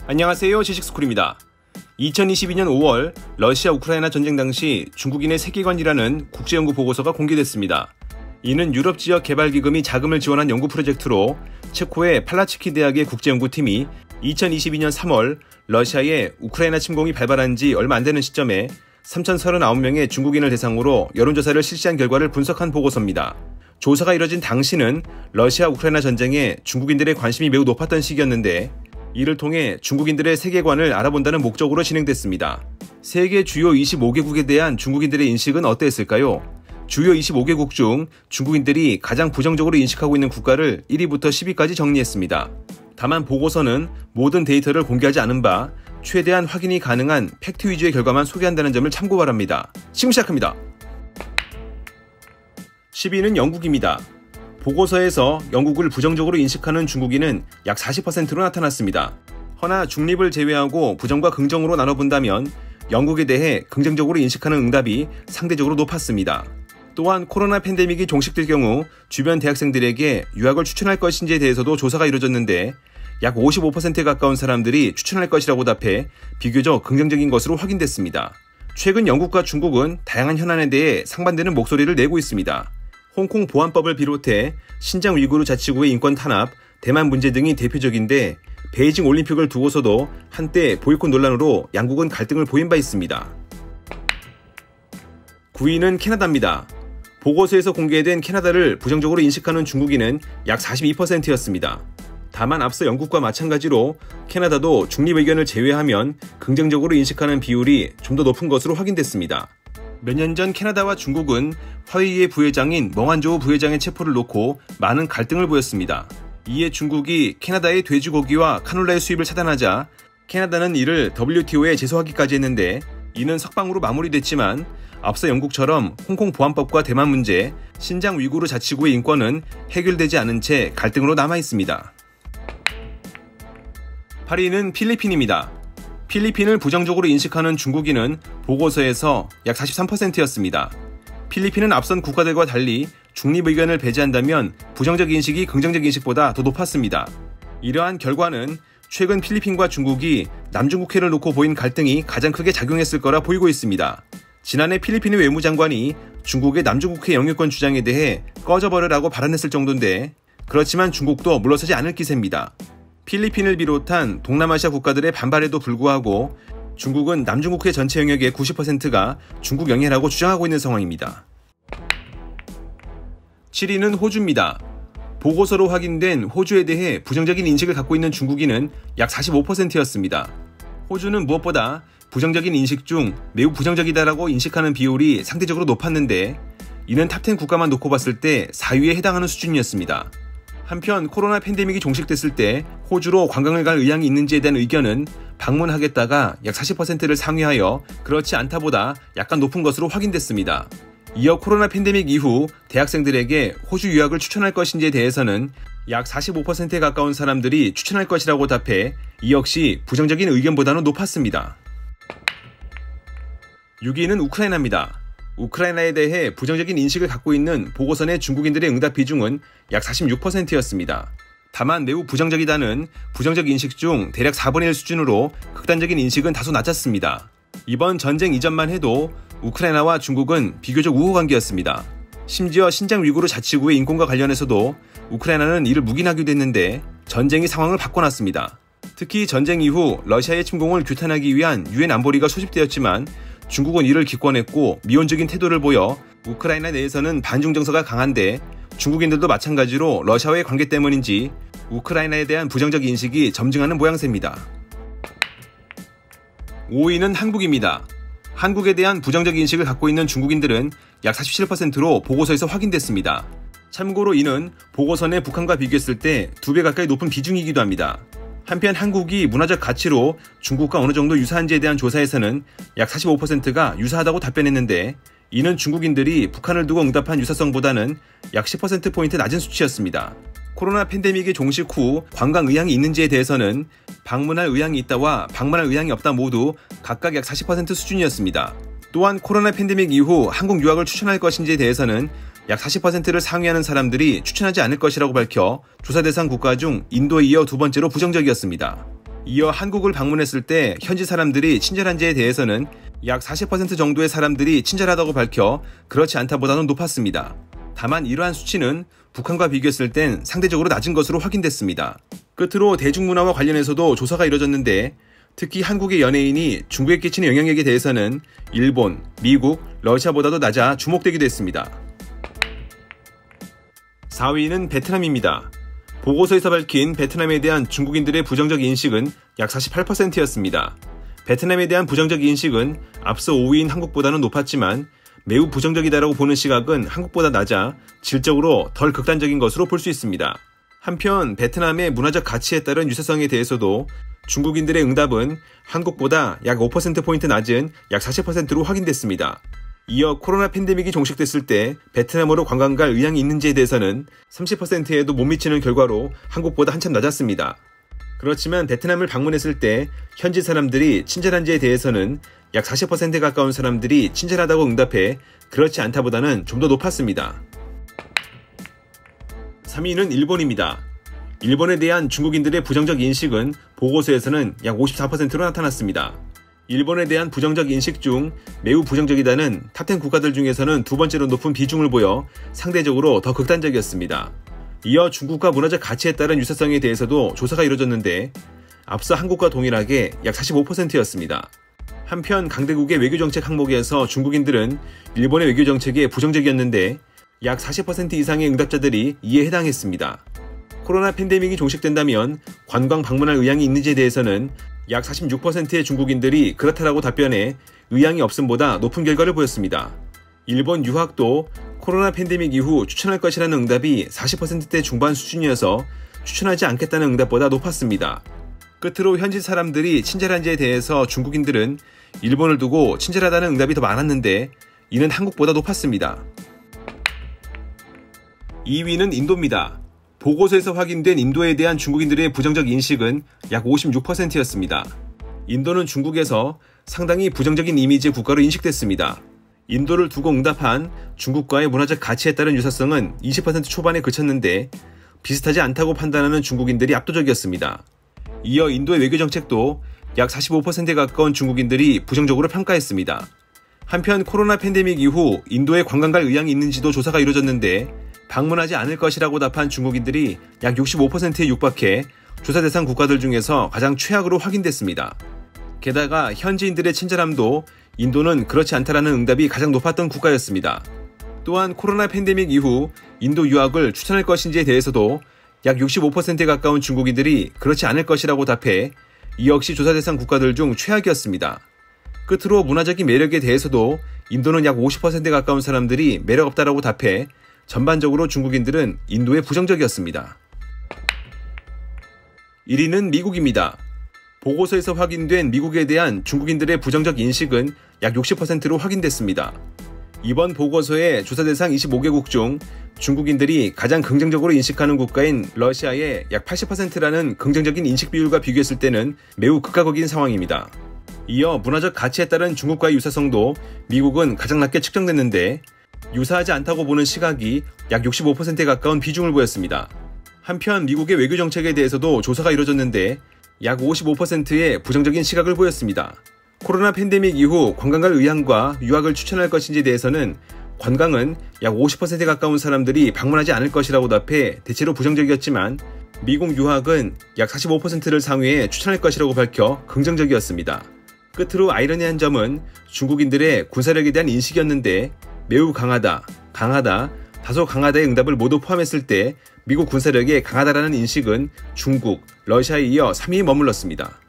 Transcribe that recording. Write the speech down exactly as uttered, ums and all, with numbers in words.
안녕하세요, 지식스쿨입니다. 이천이십이년 오월 러시아 우크라이나 전쟁 당시 중국인의 세계관이라는 국제연구 보고서가 공개됐습니다. 이는 유럽 지역 개발기금이 자금을 지원한 연구 프로젝트로 체코의 팔라츠키 대학의 국제연구팀이 이천이십이년 삼월 러시아의 우크라이나 침공이 발발한 지 얼마 안 되는 시점에 삼천삼십구 명의 중국인을 대상으로 여론조사를 실시한 결과를 분석한 보고서입니다. 조사가 이뤄진 당시는 러시아 우크라이나 전쟁에 중국인들의 관심이 매우 높았던 시기였는데 이를 통해 중국인들의 세계관을 알아본다는 목적으로 진행됐습니다. 세계 주요 이십오 개국에 대한 중국인들의 인식은 어땠을까요? 주요 이십오 개국 중 중국인들이 가장 부정적으로 인식하고 있는 국가를 일 위부터 십 위까지 정리했습니다. 다만 보고서는 모든 데이터를 공개하지 않은 바 최대한 확인이 가능한 팩트 위주의 결과만 소개한다는 점을 참고 바랍니다. 지금 시작합니다. 십 위는 영국입니다. 보고서에서 영국을 부정적으로 인식하는 중국인은 약 사십 퍼센트로 나타났습니다. 허나 중립을 제외하고 부정과 긍정으로 나눠본다면 영국에 대해 긍정적으로 인식하는 응답이 상대적으로 높았습니다. 또한 코로나 팬데믹이 종식될 경우 주변 대학생들에게 유학을 추천할 것인지에 대해서도 조사가 이루어졌는데 약 오십오 퍼센트에 가까운 사람들이 추천할 것이라고 답해 비교적 긍정적인 것으로 확인됐습니다. 최근 영국과 중국은 다양한 현안에 대해 상반되는 목소리를 내고 있습니다. 홍콩 보안법을 비롯해 신장 위구르 자치구의 인권 탄압, 대만 문제 등이 대표적인데 베이징 올림픽을 두고서도 한때 보이콧 논란으로 양국은 갈등을 보인 바 있습니다. 구 위는 캐나다입니다. 보고서에서 공개된 캐나다를 부정적으로 인식하는 중국인은 약 사십이 퍼센트였습니다. 다만 앞서 영국과 마찬가지로 캐나다도 중립 의견을 제외하면 긍정적으로 인식하는 비율이 좀 더 높은 것으로 확인됐습니다. 몇 년 전 캐나다와 중국은 화웨이의 부회장인 멍한조우 부회장의 체포를 놓고 많은 갈등을 보였습니다. 이에 중국이 캐나다의 돼지고기와 카놀라의 수입을 차단하자 캐나다는 이를 더블유티오에 제소하기까지 했는데 이는 석방으로 마무리됐지만 앞서 영국처럼 홍콩 보안법과 대만 문제, 신장 위구르 자치구의 인권은 해결되지 않은 채 갈등으로 남아있습니다. 팔 위는 필리핀입니다. 필리핀을 부정적으로 인식하는 중국인은 보고서에서 약 사십삼 퍼센트였습니다. 필리핀은 앞선 국가들과 달리 중립 의견을 배제한다면 부정적 인식이 긍정적 인식보다 더 높았습니다. 이러한 결과는 최근 필리핀과 중국이 남중국해를 놓고 보인 갈등이 가장 크게 작용했을 거라 보이고 있습니다. 지난해 필리핀의 외무장관이 중국의 남중국해 영유권 주장에 대해 꺼져버려라고 발언했을 정도인데 그렇지만 중국도 물러서지 않을 기세입니다. 필리핀을 비롯한 동남아시아 국가들의 반발에도 불구하고 중국은 남중국해 전체 영역의 구십 퍼센트가 중국 영해라고 주장하고 있는 상황입니다. 칠 위는 호주입니다. 보고서로 확인된 호주에 대해 부정적인 인식을 갖고 있는 중국인은 약 사십오 퍼센트였습니다. 호주는 무엇보다 부정적인 인식 중 매우 부정적이다라고 인식하는 비율이 상대적으로 높았는데 이는 탑 텐 국가만 놓고 봤을 때 사 위에 해당하는 수준이었습니다. 한편 코로나 팬데믹이 종식됐을 때 호주로 관광을 갈 의향이 있는지에 대한 의견은 방문하겠다가 약 사십 퍼센트를 상회하여 그렇지 않다보다 약간 높은 것으로 확인됐습니다. 이어 코로나 팬데믹 이후 대학생들에게 호주 유학을 추천할 것인지에 대해서는 약 사십오 퍼센트에 가까운 사람들이 추천할 것이라고 답해 이 역시 부정적인 의견보다는 높았습니다. 육 위는 우크라이나입니다. 우크라이나에 대해 부정적인 인식을 갖고 있는 보고서 내 중국인들의 응답 비중은 약 사십육 퍼센트였습니다. 다만 매우 부정적이다는 부정적 인식 중 대략 사분의 일 수준으로 극단적인 인식은 다소 낮았습니다. 이번 전쟁 이전만 해도 우크라이나와 중국은 비교적 우호관계였습니다. 심지어 신장 위구르 자치구의 인권과 관련해서도 우크라이나는 이를 묵인하기도 했는데 전쟁이 상황을 바꿔놨습니다. 특히 전쟁 이후 러시아의 침공을 규탄하기 위한 유엔 안보리가 소집되었지만 중국은 이를 기권했고 미온적인 태도를 보여 우크라이나 내에서는 반중 정서가 강한데 중국인들도 마찬가지로 러시아와의 관계 때문인지 우크라이나에 대한 부정적 인식이 점증하는 모양새입니다. 오 위는 한국입니다. 한국에 대한 부정적 인식을 갖고 있는 중국인들은 약 사십칠 퍼센트로 보고서에서 확인됐습니다. 참고로 이는 보고서 내 북한과 비교했을 때 두 배 가까이 높은 비중이기도 합니다. 한편 한국이 문화적 가치로 중국과 어느 정도 유사한지에 대한 조사에서는 약 사십오 퍼센트가 유사하다고 답변했는데 이는 중국인들이 북한을 두고 응답한 유사성보다는 약 십 퍼센트포인트 낮은 수치였습니다. 코로나 팬데믹의 종식 후 관광 의향이 있는지에 대해서는 방문할 의향이 있다와 방문할 의향이 없다 모두 각각 약 사십 퍼센트 수준이었습니다. 또한 코로나 팬데믹 이후 한국 유학을 추천할 것인지에 대해서는 약 사십 퍼센트를 상회하는 사람들이 추천하지 않을 것이라고 밝혀 조사 대상 국가 중 인도에 이어 두 번째로 부정적이었습니다. 이어 한국을 방문했을 때 현지 사람들이 친절한지에 대해서는 약 사십 퍼센트 정도의 사람들이 친절하다고 밝혀 그렇지 않다보다는 높았습니다. 다만 이러한 수치는 북한과 비교했을 땐 상대적으로 낮은 것으로 확인됐습니다. 끝으로 대중문화와 관련해서도 조사가 이뤄졌는데 특히 한국의 연예인이 중국에 끼치는 영향력에 대해서는 일본, 미국, 러시아보다도 낮아 주목되기도 했습니다. 사 위는 베트남입니다. 보고서에서 밝힌 베트남에 대한 중국인들의 부정적 인식은 약 사십팔 퍼센트였습니다. 베트남에 대한 부정적 인식은 앞서 오 위인 한국보다는 높았지만 매우 부정적이다라고 보는 시각은 한국보다 낮아 질적으로 덜 극단적인 것으로 볼 수 있습니다. 한편 베트남의 문화적 가치에 따른 유사성에 대해서도 중국인들의 응답은 한국보다 약 오 퍼센트포인트 낮은 약 사십 퍼센트로 확인됐습니다. 이어 코로나 팬데믹이 종식됐을 때 베트남으로 관광 갈 의향이 있는지에 대해서는 삼십 퍼센트에도 못 미치는 결과로 한국보다 한참 낮았습니다. 그렇지만 베트남을 방문했을 때 현지 사람들이 친절한지에 대해서는 약 사십 퍼센트에 가까운 사람들이 친절하다고 응답해 그렇지 않다보다는 좀 더 높았습니다. 삼 위는 일본입니다. 일본에 대한 중국인들의 부정적 인식은 보고서에서는 약 오십사 퍼센트로 나타났습니다. 일본에 대한 부정적 인식 중 매우 부정적이다는 탑 텐 국가들 중에서는 두 번째로 높은 비중을 보여 상대적으로 더 극단적이었습니다. 이어 중국과 문화적 가치에 따른 유사성에 대해서도 조사가 이뤄졌는데 앞서 한국과 동일하게 약 사십오 퍼센트였습니다. 한편 강대국의 외교정책 항목에서 중국인들은 일본의 외교정책에 부정적이었는데 약 사십 퍼센트 이상의 응답자들이 이에 해당했습니다. 코로나 팬데믹이 종식된다면 관광 방문할 의향이 있는지에 대해서는 약 사십육 퍼센트의 중국인들이 그렇다라고 답변해 의향이 없음보다 높은 결과를 보였습니다. 일본 유학도 코로나 팬데믹 이후 추천할 것이라는 응답이 사십 퍼센트대 중반 수준이어서 추천하지 않겠다는 응답보다 높았습니다. 끝으로 현지 사람들이 친절한지에 대해서 중국인들은 일본을 두고 친절하다는 응답이 더 많았는데 이는 한국보다 높았습니다. 이 위는 인도입니다. 보고서에서 확인된 인도에 대한 중국인들의 부정적 인식은 약 오십육 퍼센트였습니다. 인도는 중국에서 상당히 부정적인 이미지의 국가로 인식됐습니다. 인도를 두고 응답한 중국과의 문화적 가치에 따른 유사성은 이십 퍼센트 초반에 그쳤는데 비슷하지 않다고 판단하는 중국인들이 압도적이었습니다. 이어 인도의 외교정책도 약 사십오 퍼센트에 가까운 중국인들이 부정적으로 평가했습니다. 한편 코로나 팬데믹 이후 인도에 관광 갈 의향이 있는지도 조사가 이루어졌는데 방문하지 않을 것이라고 답한 중국인들이 약 육십오 퍼센트에 육박해 조사 대상 국가들 중에서 가장 최악으로 확인됐습니다. 게다가 현지인들의 친절함도 인도는 그렇지 않다라는 응답이 가장 높았던 국가였습니다. 또한 코로나 팬데믹 이후 인도 유학을 추천할 것인지에 대해서도 약 육십오 퍼센트에 가까운 중국인들이 그렇지 않을 것이라고 답해 이 역시 조사 대상 국가들 중 최악이었습니다. 끝으로 문화적인 매력에 대해서도 인도는 약 오십 퍼센트에 가까운 사람들이 매력 없다라고 답해 전반적으로 중국인들은 인도에 부정적이었습니다. 일 위는 미국입니다. 보고서에서 확인된 미국에 대한 중국인들의 부정적 인식은 약 육십 퍼센트로 확인됐습니다. 이번 보고서의 조사 대상 이십오 개국 중 중국인들이 가장 긍정적으로 인식하는 국가인 러시아의 약 팔십 퍼센트라는 긍정적인 인식 비율과 비교했을 때는 매우 극과극인 상황입니다. 이어 문화적 가치에 따른 중국과의 유사성도 미국은 가장 낮게 측정됐는데 유사하지 않다고 보는 시각이 약 육십오 퍼센트에 가까운 비중을 보였습니다. 한편 미국의 외교정책에 대해서도 조사가 이뤄졌는데 약 오십오 퍼센트의 부정적인 시각을 보였습니다. 코로나 팬데믹 이후 관광 갈 의향과 유학을 추천할 것인지에 대해서는 관광은 약 오십 퍼센트에 가까운 사람들이 방문하지 않을 것이라고 답해 대체로 부정적이었지만 미국 유학은 약 사십오 퍼센트를 상회해 추천할 것이라고 밝혀 긍정적이었습니다. 끝으로 아이러니한 점은 중국인들의 군사력에 대한 인식이었는데 매우 강하다, 강하다, 다소 강하다의 응답을 모두 포함했을 때 미국 군사력이 강하다라는 인식은 중국, 러시아에 이어 삼 위에 머물렀습니다.